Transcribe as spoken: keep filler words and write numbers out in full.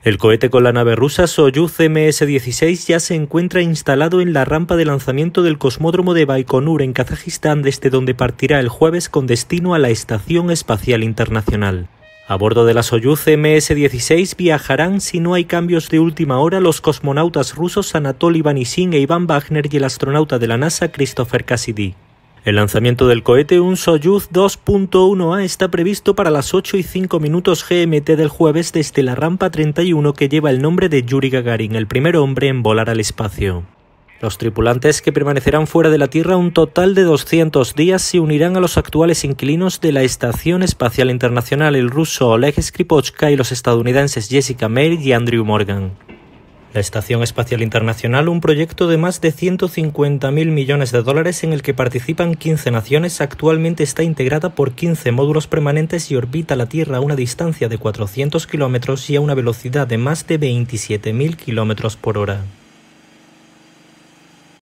El cohete con la nave rusa Soyuz eme ese dieciséis ya se encuentra instalado en la rampa de lanzamiento del cosmódromo de Baikonur en Kazajistán, desde donde partirá el jueves con destino a la Estación Espacial Internacional. A bordo de la Soyuz eme ese dieciséis viajarán, si no hay cambios de última hora, los cosmonautas rusos Anatoly Ivanishin e Ivan Wagner y el astronauta de la NASA Christopher Cassidy. El lanzamiento del cohete, un Soyuz dos punto uno A, está previsto para las ocho y cinco minutos ge eme te del jueves desde la rampa treinta y uno, que lleva el nombre de Yuri Gagarin, el primer hombre en volar al espacio. Los tripulantes, que permanecerán fuera de la Tierra un total de doscientos días, se unirán a los actuales inquilinos de la Estación Espacial Internacional, el ruso Oleg Skripochka y los estadounidenses Jessica Meir y Andrew Morgan. La Estación Espacial Internacional, un proyecto de más de ciento cincuenta mil millones de dólares en el que participan quince naciones, actualmente está integrada por quince módulos permanentes y orbita la Tierra a una distancia de cuatrocientos kilómetros y a una velocidad de más de veintisiete mil kilómetros por hora.